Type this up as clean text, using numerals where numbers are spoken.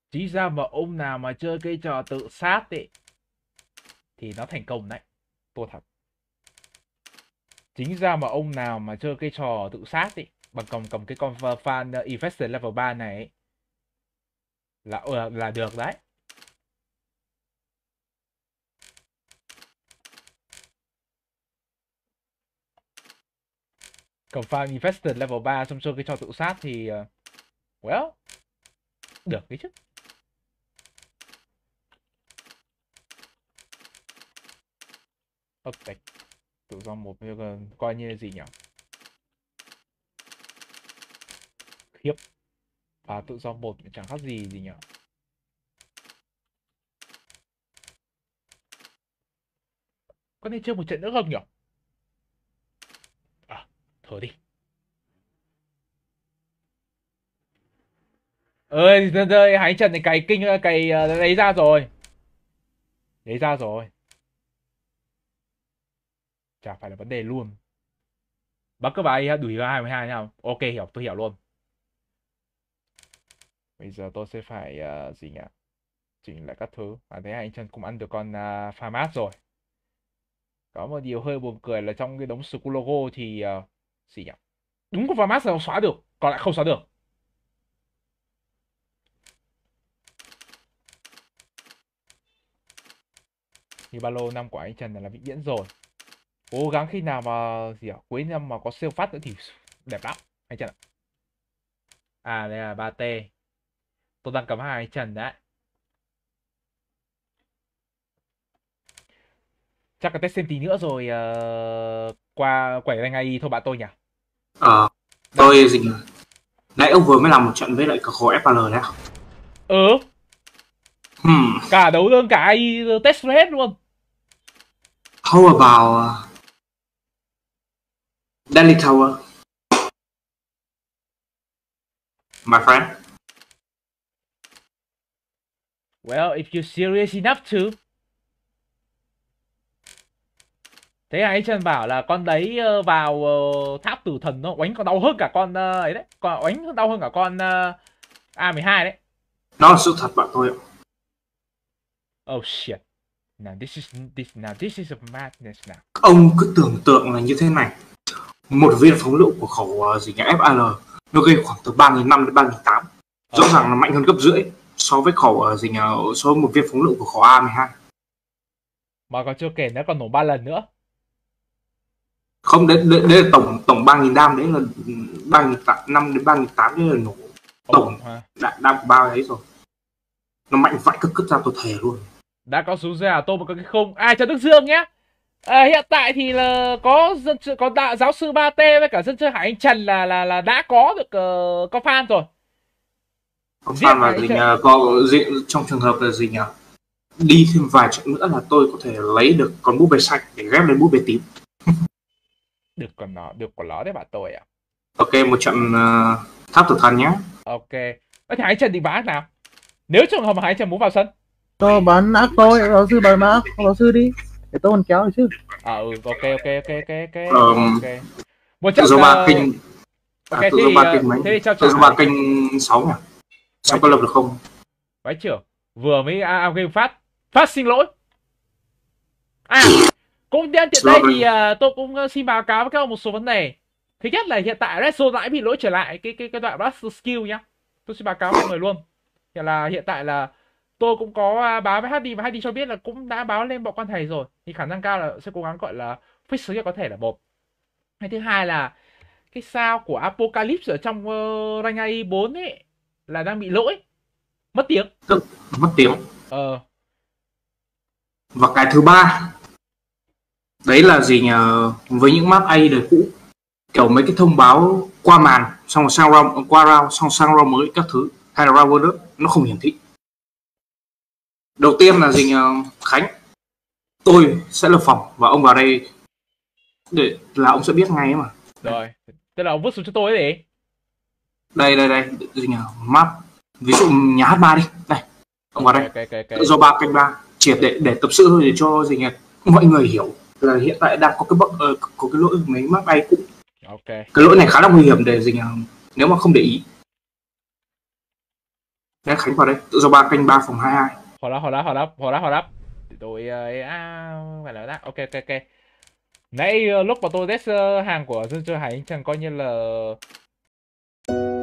Chính ra mà ông nào mà chơi cái trò tự sát ấy thì nó thành công đấy. Tôi thật. Chính ra mà ông nào mà chơi cái trò tự sát ấy bằng cầm cái con fan Infested level 3 này ấy, là được đấy. Cầm fan Infested level 3 xong chơi cái trò tự sát thì well, được đấy chứ. Ok, tự do một coi như gì nhỉ? Khiếp. Và tự do một chẳng khác gì gì nhỉ? Có nên chơi một trận nữa không nhỉ? À, thở đi. Ơi, rơi hãy trận này cày kinh cày lấy ra rồi. Lấy ra rồi. Chả phải là vấn đề luôn. Bác cứ bài đuổi vào 22 nào. Ok, hiểu, tôi hiểu luôn. Bây giờ tôi sẽ phải gì nhỉ? Chỉnh lại các thứ. Và thấy anh Trần cũng ăn được con Farmat rồi. Có một điều hơi buồn cười là trong cái đống Skull logo thì gì nhỉ? Đúng con Farmat là xóa được, còn lại không xóa được. Thì ba lô năm của anh Trần là vĩnh viễn rồi. Cố gắng khi nào mà gì à, cuối năm mà có siêu phát nữa thì đẹp lắm anh Trần ạ. À đây là 3T. Tôi đang cầm hai anh Trần đấy. Chắc là test xem tí nữa rồi qua quẩy rank AI thôi bạn tôi nhỉ. Tôi gì nãy ông vừa mới làm một trận với lại cả khối FPL đấy à? Ừ. Cả đấu đơn cả AI test hết luôn. How about Daily Tower, my friend? Well, if you're serious enough to. Thế anh Trần bảo là con đấy vào tháp tử thần nó oánh còn đau hơn cả con ấy đấy, còn oánh đau hơn cả con A12 đấy. Nó là sự thật bạn tôi ạ. Oh shit. Now this is a madness now. Ông cứ tưởng tượng là như thế này. Một viên phóng lựu của khẩu gì nhỉ FAL nó gây khoảng từ 3.500 đến 3.800. Rõ ràng là mạnh hơn gấp rưỡi so với khẩu gì nhỉ, so với một viên phóng lựu của khẩu A12. Mà còn chưa kể nó còn nổ 3 lần nữa. Không, đấy là tổng 3.000 đam, đấy là 3.500 đến 3.800, đấy là nổ tổng đam của bao đấy rồi. Nó mạnh vãi cực ra tôi thề luôn. Đã có súng ra tôi mà có cái không. À cho Đức Dương nhé. Hiện tại thì là có giáo sư 3T với cả dân chơi Hải Anh Trần là đã có được có fan rồi. Có fan là gì nhỉ? Có trong trường hợp là gì nhỉ? Đi thêm vài trận nữa là tôi có thể lấy được con búp bê xanh để ghép lên búp bê tím. Được còn nó đấy bạn tôi ạ. Ok, một trận tháp tử thần nhé. Ok. Thế Hải Anh Trần định bán nào? Nếu trường hợp mà Hải Anh Trần muốn vào sân. Cho bán ác tôi, giáo sư bán ác, giáo sư đi. Để tôi còn kéo được chứ. Ok. Ok. Một trận ba kinh. Ok, tự do ba kinh mấy? Tự do ba kinh 6 nhỉ? Sao có lập được không? Vãi trưởng. Vừa mới game phát xin lỗi. Cũng nhân tiện đây thì tôi cũng xin báo cáo với các ông một số vấn đề. Thứ nhất là hiện tại Red Zone lại bị lỗi trở lại cái đoạn Blast Skill nhá. Tôi xin báo cáo mọi người luôn. Hiện tại là tôi cũng có báo với HD và HD cho biết là cũng đã báo lên bọn quan thầy rồi. Thì khả năng cao là sẽ cố gắng gọi là fix sớm nhất có thể là một. Hay thứ hai là cái sao của Apocalypse ở trong rank AI 4 ấy là đang bị lỗi. Mất tiếng. Mất tiếng. Và cái thứ ba đấy là gì nhỉ? Với những map AI đời cũ, kiểu mấy cái thông báo qua màn xong sang round qua round xong sang round mới các thứ hay là round world nó không hiển thị. Đầu tiên là gì nhỉ? Khánh, tôi sẽ lập phòng và ông vào đây để là ông sẽ biết ngay mà. Rồi, tức là ông vứt xuống cho tôi ấy gì? Đây gì nhỉ? Map ví dụ nhà H3 đi, đây ông vào đây. Okay. Do 3 canh 3 triệt để tập sự thôi, để cho gì nhỉ mọi người hiểu là hiện tại đang có cái lỗi mấy map AI cũ. Ok. Cái lỗi này khá là nguy hiểm để gì nhỉ, nếu mà không để ý. Thế Khánh vào đây, tự do 3 kênh 3 phòng 22. Hold up. Thì tôi phải nói đã. Ok. Nãy lúc mà tôi test hàng của dân chơi Hải Anh Trần coi như là